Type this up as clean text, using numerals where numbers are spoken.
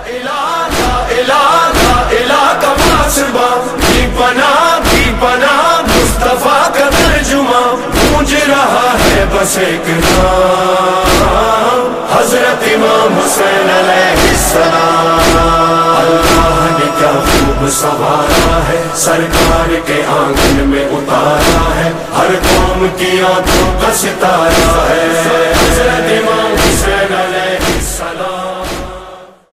इला का मासबा भी बना मुस्तफा का तर्जुमा, गूंज रहा है बस एक नाम, हजरत इमाम हुसैन अलैहिस्सलाम। अल्लाह ने क्या खूब संवारा है, सरकार के आंगन में उतारा है, हर कौम की आंखों का सितारा है। हजरत